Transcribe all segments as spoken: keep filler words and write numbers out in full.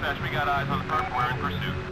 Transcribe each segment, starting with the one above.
Dispatch, we got eyes on the park. We're in pursuit.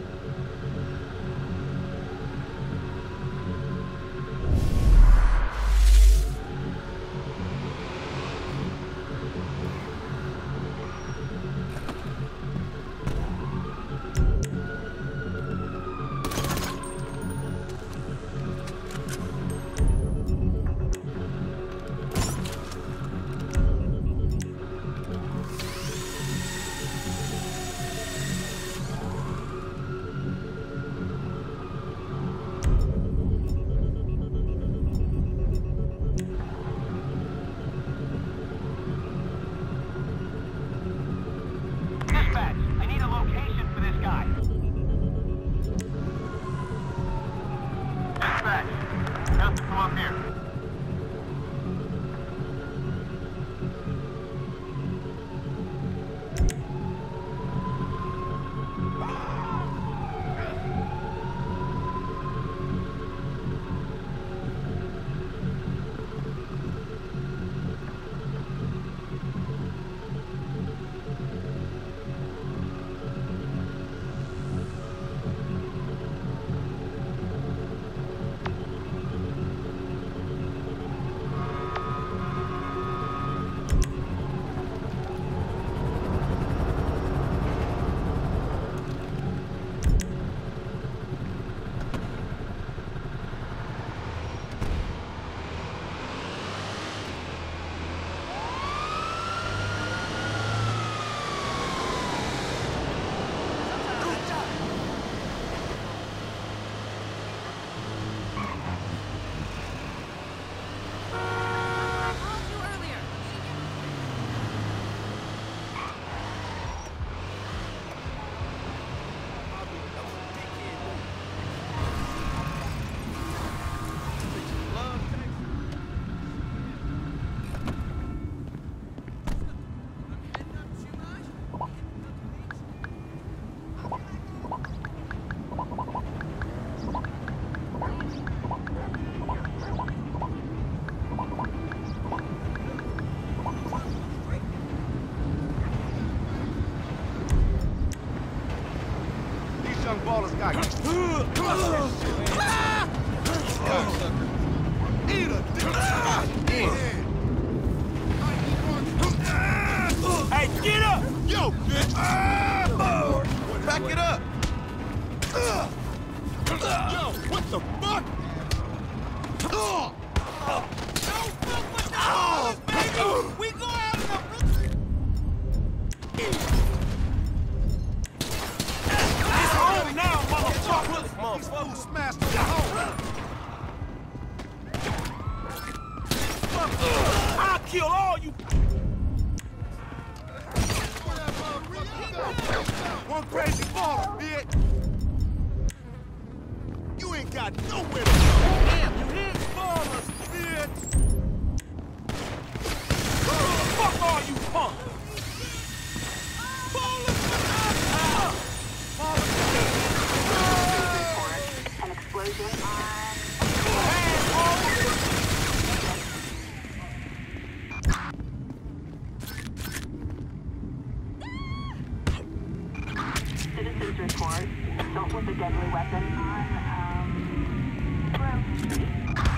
Young ballers got Eat a dick. Hey, get up! Yo, bitch! Back it up! Yo, what the fuck? No fuck with the oh, baby! We go out in the... Now, motherfucker! Motherfucker smashed the hole! I'll kill all you! One crazy baller, bitch! You ain't got nowhere to go! Damn, you hit ballers, bitch! Fuck all you punks! Ballers! Ballers! An explosion on... Citizens report assault with a deadly weapon on, um, Grove Street.